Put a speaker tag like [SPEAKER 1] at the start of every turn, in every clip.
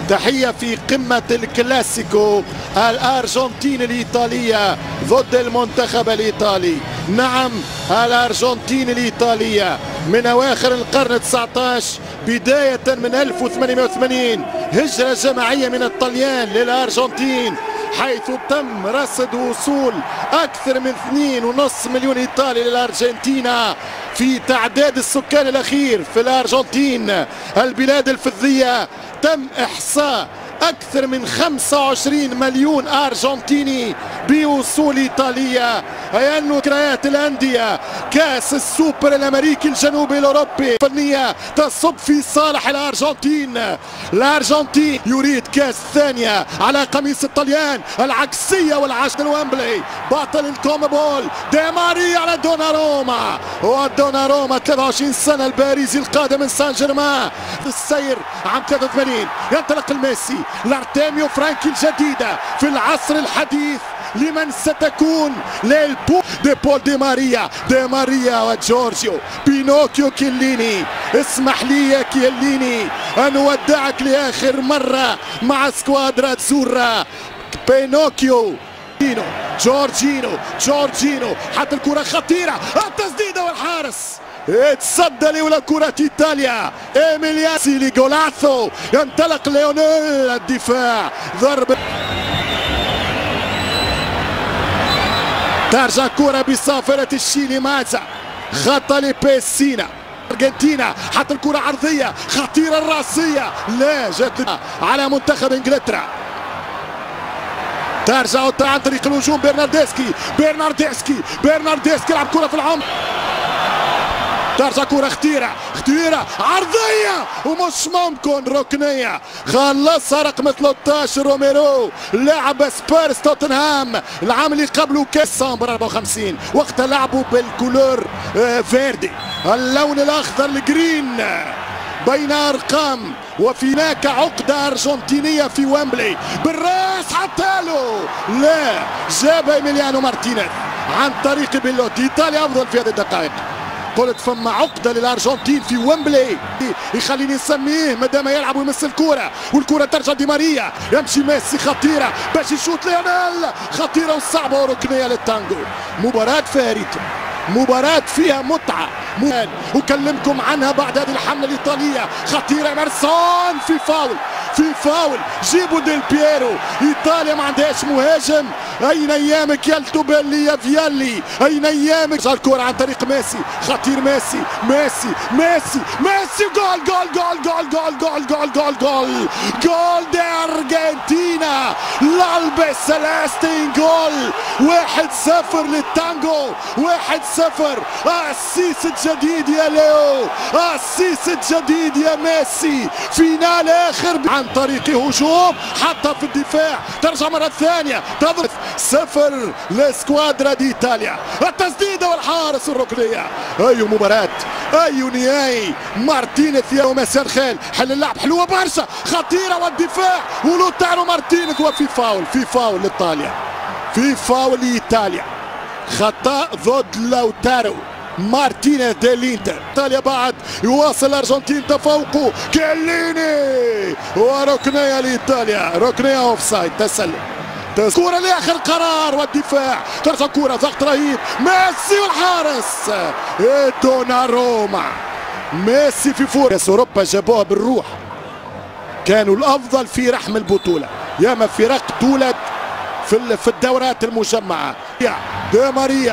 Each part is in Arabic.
[SPEAKER 1] تحية في قمة الكلاسيكو الأرجنتين الإيطالية ضد المنتخب الإيطالي. نعم، الأرجنتين الإيطالية من أواخر القرن 19 بداية من 1880 هجرة جماعية من الطليان للأرجنتين، حيث تم رصد وصول أكثر من 2.5 مليون إيطالي للأرجنتينا في تعداد السكان الأخير في الأرجنتين البلاد الفضية. تم إحصاء أكثر من 25 مليون أرجنتيني بوصول إيطاليا، أي أن ذكريات الأندية كأس السوبر الأمريكي الجنوبي الأوروبي فنية تصب في صالح الأرجنتين. الأرجنتين يريد كأس ثانية على قميص الطليان، العكسية والعشر ويمبلي. بطل الكومبول دي ماريا على دوناروما، ودوناروما 23 سنة الباريزي القادم من سان جيرمان. السير عام 83 ينطلق الميسي لارتيميو فرانكي الجديدة في العصر الحديث. لمن ستكون للبو دي بول دي ماريا وجورجيو بينوكيو كيليني. اسمح لي يا كيليني أن أودعك لآخر مرة مع سكوادرا تزورا. بينوكيو جورجينو حتى الكرة خطيرة، التسديدة والحارس اتصدى لولا كرة ايطاليا. ايميليان سيلي جولاثو، ينطلق ليونيل الدفاع، ضربة ترجع كرة بصافرة الشيلي مازا، خطأ لبيسينا. أرجنتينا حتى الكرة عرضية خطيرة الرأسية، لا جت على منتخب انجلترا. ترجع عن طريق الهجوم برناردسكي يلعب كرة في العمق. ترجع كرة خطيرة عرضية ومش ممكن ركنية، خلصها رقم 13 روميرو لاعب سبيرز توتنهام العام اللي قبله كاس سامبر 54، وقتها لعبوا بالكولور فيردي، اللون الأخضر الجرين بين أرقام. وفي هناك عقدة أرجنتينية في ويمبلي، بالراس حتى له، لا جاب إيميليانو مارتينيز عن طريق بيلوتي. إيطاليا أفضل في هذه الدقائق. قلت فما عقدة للأرجنتين في ويمبلي، يخليني نسميه مادام يلعب ويمس الكرة، والكرة ترجع دي ماريا، يمشي ميسي خطيرة باش يشوط ليونيل، خطيرة وصعبة وركنية للتانجو. مباراة فارقة، مباراة فيها متعة، وكلمكم عنها بعد هذه الحملة الإيطالية. خطيرة مارسون في فاول جيبوا ديل بييرو. إيطاليا ما عندهاش مهاجم. أين أيامك يا التوبيلي يا فيالي، أين أيامك؟ الكرة عن طريق ميسي، خطير ميسي جول دي أرجنتينا، الألبي سيليستين جول. 1-0 للتانجو، 1-0. السيس الجديد يا ليو، السيس الجديد يا ميسي. فينال آخر عن طريق هجوم حتى في الدفاع. ترجع مرة ثانية تضرب 0 لسكوادرا دي إيطاليا. التسديدة والحارس الركنية. أي مباراة، أي نهائي. مارتينيز يا مساء الخير، حل اللعب حلوة برشا، خطيرة والدفاع ولوتارو مارتينيز. وفي فاول لإيطاليا، في فاول لإيطاليا، خطأ ضد لوتارو مارتينيز ديلينتر. ايطاليا بعد يواصل الارجنتين تفوقه، كيليني وركنيه لايطاليا، ركنيه اوف سايد. تسلل كرة لاخر قرار والدفاع. ترجع كرة ضغط رهيب، ميسي والحارس دوناروما. ميسي في فرص اوروبا جابوها بالروح، كانوا الافضل في رحم البطولة. ياما فرق تولد في الدورات المجمعة. دي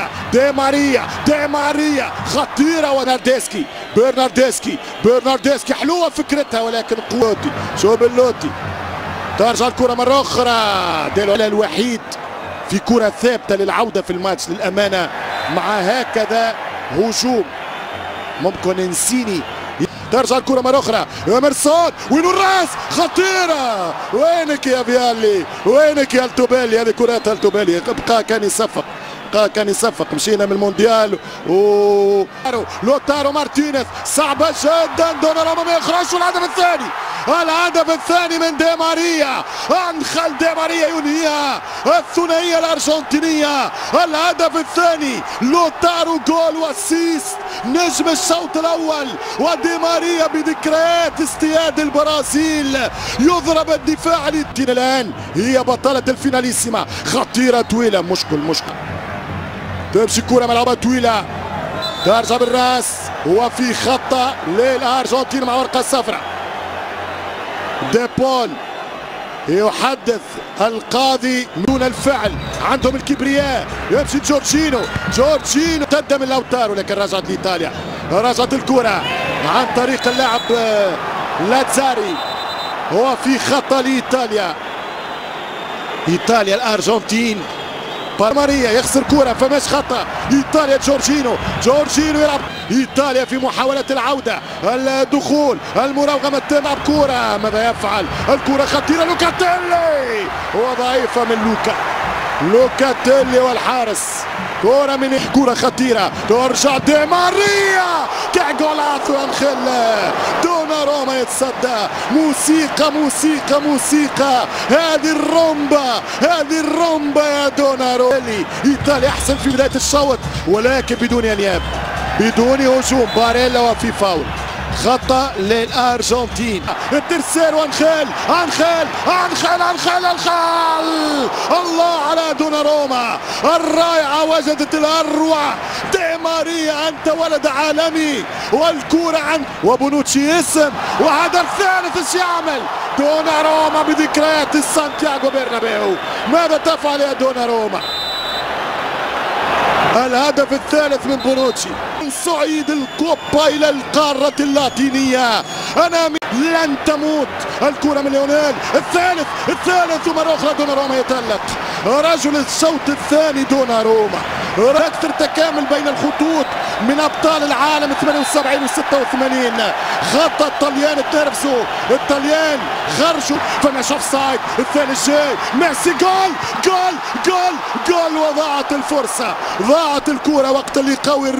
[SPEAKER 1] ماريا خطيرة، برناردسكي حلوة فكرتها ولكن قوتي شو بلوتي. ترجع الكرة مرة أخرى، ديلو الوحيد في كرة ثابتة للعودة في الماتش للأمانة مع هكذا هجوم. ممكن انسيني. ترجع الكرة مرة أخرى، إمرسون وينو الراس، خطيرة. وينك يا فيالي، وينك يا التوبيلي؟ هذه كرات التوبيلي، بقى كان يصفق كان يصفق. مشينا من المونديال لوتارو مارتينيز صعبة جدا. دوناروما ما يخرجش. الهدف الثاني، الهدف الثاني من دي ماريا. انخل دي ماريا ينهيها الثنائية الارجنتينية. الهدف الثاني لوتارو جول واسيست نجم الشوط الاول. ودي ماريا بذكريات استياد البرازيل يضرب الدفاع الان. هي بطلة الفيناليسيما. خطيرة طويلة. مشكل تمشي كرة ملعوبة طويلة ترجع بالراس وفي خطة للأرجنتين مع ورقة صفراء. ديبول يحدث القاضي دون الفعل. عندهم الكبرياء. يمشي جورجينو تد من لوتارو لكن رجعت لإيطاليا. رجعت الكرة عن طريق اللاعب لاتزاري وفي خطة لإيطاليا. الأرجنتين ماريا يخسر كرة فماش خطأ. إيطاليا جورجينو يلعب. إيطاليا في محاولة العودة الدخول المراوغة التامة بكرة. ماذا يفعل؟ الكرة خطيرة. لوكاتيلي وضعيفة من لوكاتيلي والحارس. كرة من كرة خطيرة ترجع دي ماريا كجولاتو انخل. دوناروما يتصدى. موسيقى هذه الرومبا يا دوناروما. ايطاليا احسن في بداية الشوط ولكن بدون انياب بدون هجوم. باريلا وفي فاول. خطأ للأرجنتين. الترسير وانخيل. الله على دوناروما. الرائعة وجدت الأروع. دي ماريا أنت ولد عالمي. والكرة عن وبونوتشي اسم وهدف ثالث. ايش يعمل دوناروما بذكريات سانتياغو برنابيو؟ ماذا تفعل يا دوناروما؟ الهدف الثالث من بونوتشي. من صعيد الكوبا إلى القارة اللاتينية. لن تموت. الكرة من ليونيل. الثالث ومرة أخرى دوناروما يتألق. رجل الشوط الثاني دوناروما. أكثر تكامل بين الخطوط من أبطال العالم 78 و 86. خطأ الطليان تنرفزوا. الطليان خرجوا فماش اوفسايد. الثاني الجاي ميسي. جول وضاعت الفرصة. ضاعت الكرة وقت اللي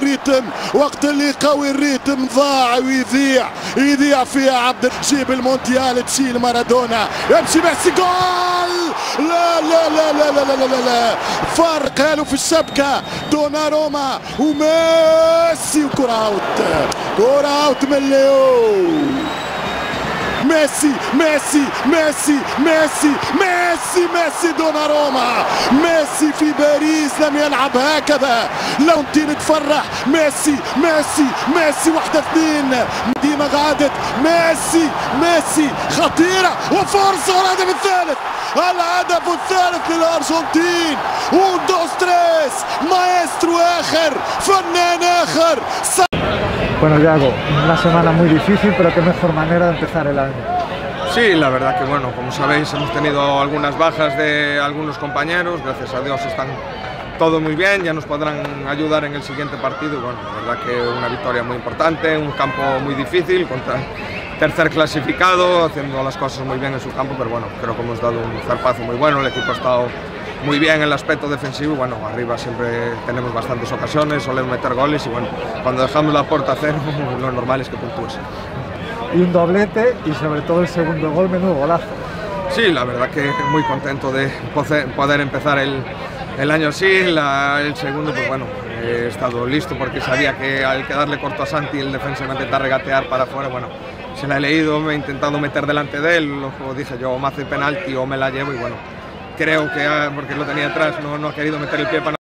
[SPEAKER 1] قوي الريتم ضاع ويذيع فيها عبد جيب المونديال تشيل مارادونا. يمشي ميسي. جول. لا فرق قالوا في الشبكة. دوناروما وميسي وكرة اوت من ليو. ميسي دوناروما. ميسي في باريس لم يلعب هكذا. لو انتين تفرح. ميسي 1-2 ديما غادت. ميسي خطيرة وفرصة. الهدف الثالث للأرجنتين. 1-2-3 مايسترو آخر فنان آخر.
[SPEAKER 2] Bueno, Yago, una semana muy difícil, pero qué mejor manera de empezar el año.
[SPEAKER 3] Sí, la verdad que bueno, como sabéis hemos tenido algunas bajas de algunos compañeros, gracias a Dios están todo muy bien, ya nos podrán ayudar en el siguiente partido y bueno, la verdad que una victoria muy importante, un campo muy difícil, contra tercer clasificado, haciendo las cosas muy bien en su campo, pero bueno, creo que hemos dado un zarpazo muy bueno, el equipo ha estado muy bien en el aspecto defensivo y bueno, arriba siempre tenemos bastantes ocasiones, solemos meter goles y bueno, cuando dejamos la puerta a cero lo normal es que puntúes.
[SPEAKER 2] Y un doblete y sobre todo el segundo gol, menudo golazo.
[SPEAKER 3] Sí, la verdad que muy contento de poder empezar el año así, el segundo pues bueno, he estado listo porque sabía que al quedarle corto a Santi el defensa iba a intentar regatear para afuera, bueno, se la he leído, me he intentado meter delante de él, como dije yo, o me hace penalti o me la llevo y bueno, creo que porque lo tenía atrás no ha querido meter el pie para